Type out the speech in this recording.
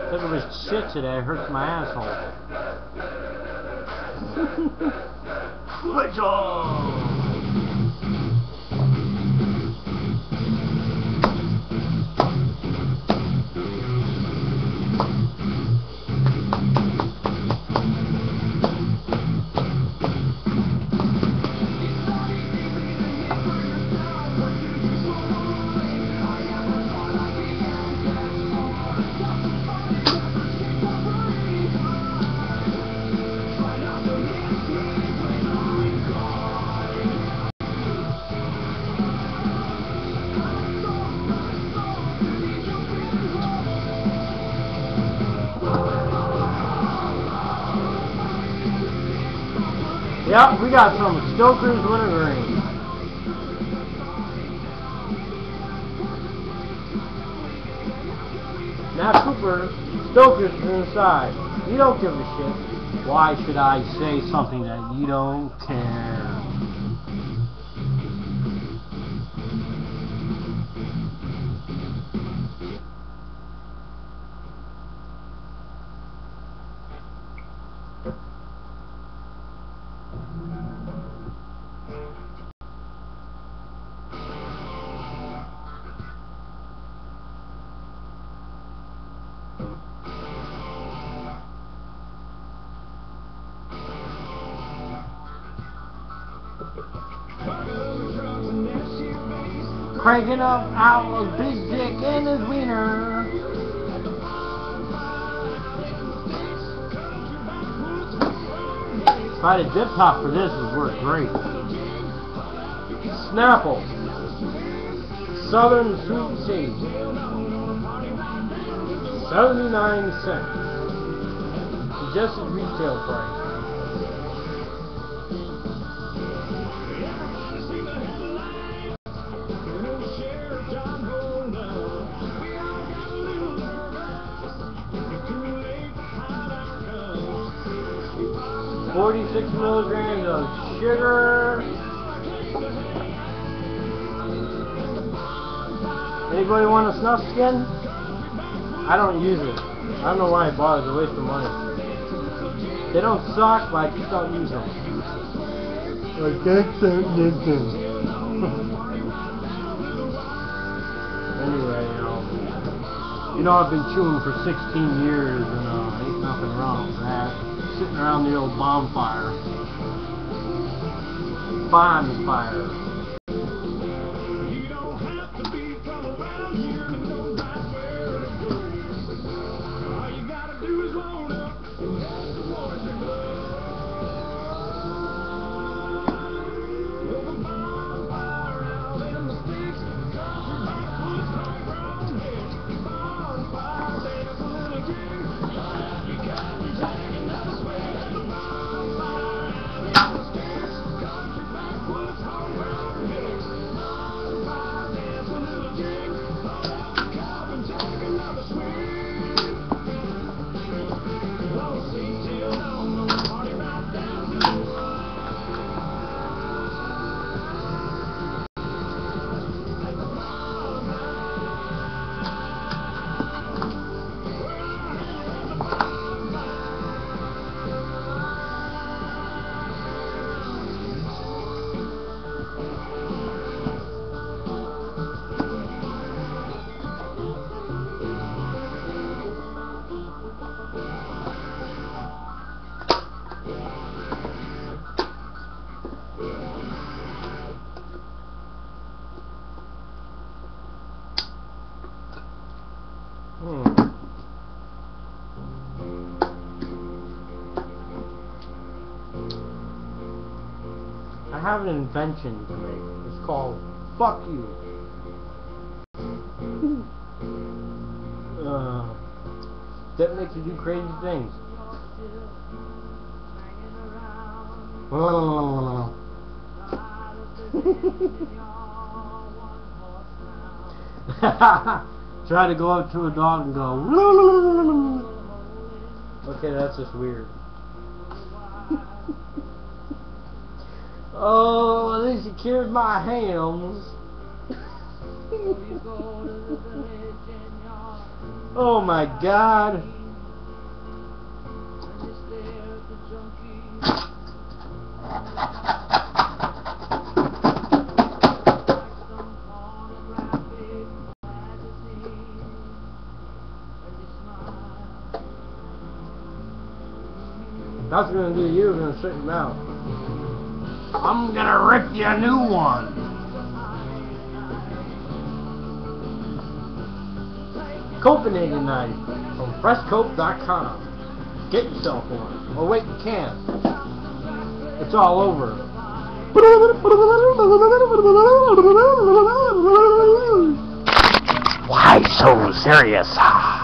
Took a bit of shit today. It hurts my asshole. Yep, we got some Stoker's wintergreen. Now Cooper, Stoker's is inside. You don't give a shit. Why should I say something that you don't care? Cranking up out a big dick and his wiener. If I had a dip top for this, it would work great. Snapple. Southern Sweet Tea. 79 cents. Suggested retail price. $46 milligrams of sugar. Anybody want a snuff skin? I don't use it. I don't know why I bought it. It's a waste of money. They don't suck, but I just don't use them. I just don't use them. Anyway, you know I've been chewing for 16 years and ain't nothing wrong with that. Sitting around the old bonfire. Bonfire. I have an invention to make. It's called Fuck You. That makes you do crazy things. Try to go up to a dog and go. Okay, that's just weird. Oh, at least you cured my hams. Oh my God. gonna do you, I'm gonna straight your mouth. I'm gonna rip you a new one. Copinating knife from freshcope.com. Get yourself one. Oh wait, you can't. It's all over. Why so serious?